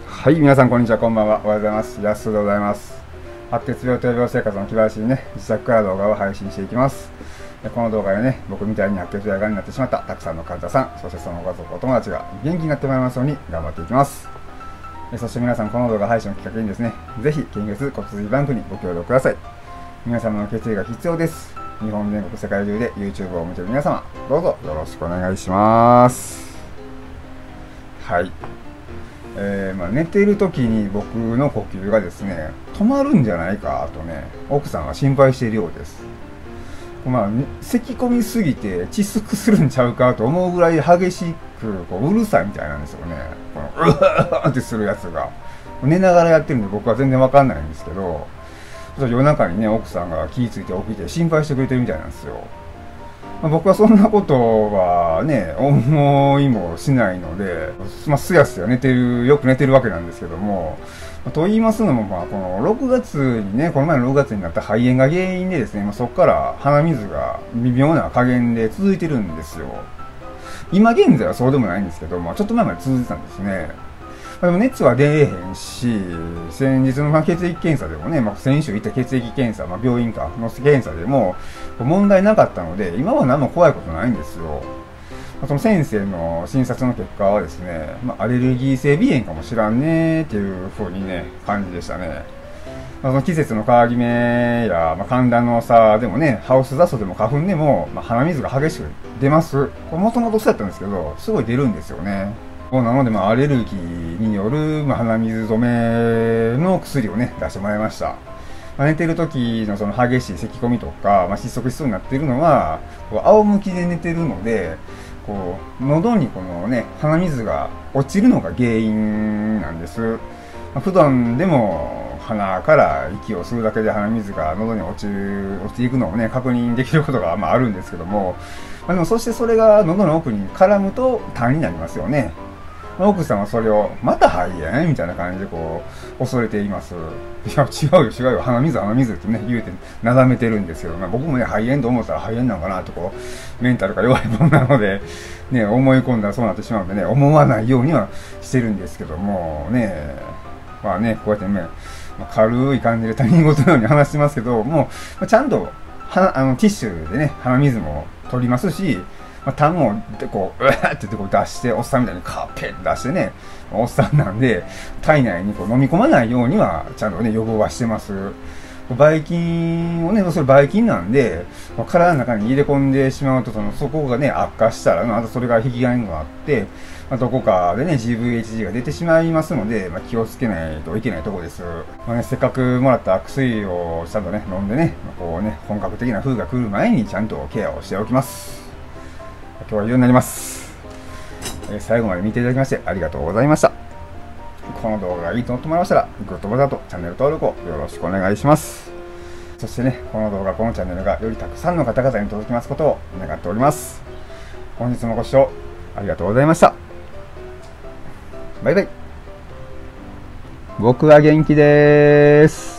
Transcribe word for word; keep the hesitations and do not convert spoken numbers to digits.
はい、皆さんこんにちは、こんばんは。おはようございます。やすでございます。白血病と病生活の気晴らしにね、自宅から動画を配信していきます。この動画でね、僕みたいに白血病がんになってしまったたくさんの患者さん、そしてそのご家族、お友達が元気になってもらいますように頑張っていきます。そして皆さん、この動画配信をきっかけにですね、ぜひ献血骨髄バンクにご協力ください。皆様の血液が必要です。日本全国世界中で YouTube を見ている皆様、どうぞよろしくお願いします。はい。えーまあ、寝ている時に僕の呼吸がですね止まるんじゃないかとね奥さんが心配しているようです。まあ咳込みすぎて窒息するんちゃうかと思うぐらい激しくこううるさいみたいなんですよね。このうわーってするやつが寝ながらやってるんで僕は全然わかんないんですけど、夜中にね奥さんが気ぃついて起きて心配してくれてるみたいなんですよ。僕はそんなことはね、思いもしないので、まあ、すやすや寝てる、よく寝てるわけなんですけども、と言いますのも、まあ、このろくがつにね、この前のろくがつになった肺炎が原因でですね、まあ、そこから鼻水が微妙な加減で続いてるんですよ。今現在はそうでもないんですけど、まあ、ちょっと前まで続いてたんですね。でも熱は出えへんし、先日のまあ血液検査でもね、まあ、先週行った血液検査、まあ、病院かの検査でも問題なかったので、今は何も怖いことないんですよ。その先生の診察の結果はですね、まあ、アレルギー性鼻炎かもしらんねっていう風にね、感じでしたね。まあ、その季節の変わり目や、まあ、寒暖の差でもね、ハウスダストでも花粉でも、まあ、鼻水が激しく出ます。もともとそうやったんですけど、すごい出るんですよね。なので、まあ、アレルギーによる、まあ、鼻水止めの薬をね、出してもらいました。まあ、寝てる時のその激しい咳込みとか、まあ、窒息しそうになっているのは、こう仰向きで寝てるので、こう、喉にこのね、鼻水が落ちるのが原因なんです。まあ、普段でも鼻から息を吸うだけで鼻水が喉に落ちる、落ちていくのをね、確認できることが、まあ、あるんですけども、まあ、でもそしてそれが喉の奥に絡むと痰になりますよね。奥さんはそれを、また肺炎みたいな感じでこう、恐れています。いや、違うよ、違うよ、鼻水、鼻水ってね、言うて、なだめてるんですけど、まあ、僕もね、肺炎と思ったら肺炎なんかなとこう、メンタルが弱いもんなので、ね、思い込んだらそうなってしまうんでね、思わないようにはしてるんですけども、ね、まあね、こうやってね、まあ、軽い感じで他人事のように話してますけど、もう、ちゃんと、はあのティッシュでね、鼻水も取りますし、まあ、痰もでこう、うわーってこう出して、おっさんみたいにカーペッ出してね、おっさんなんで、体内にこう飲み込まないようには、ちゃんとね、予防はしてます。ばい菌をね、そればい菌なんで、体の中に入れ込んでしまうと、その、そこがね、悪化したら、またそれが引き金があって、まあ、どこかでね、ジーブイエイチジー が出てしまいますので、まあ、気をつけないといけないところです。まあね、せっかくもらった薬をちゃんとね、飲んでね、まあ、こうね、本格的な風が来る前にちゃんとケアをしておきます。今日は以上になります。えー、最後まで見ていただきましてありがとうございました。この動画がいいと思ってもらいましたら、グッドボタンとチャンネル登録をよろしくお願いします。そしてね、この動画、このチャンネルがよりたくさんの方々に届きますことを願っております。本日もご視聴ありがとうございました。バイバイ。僕は元気です。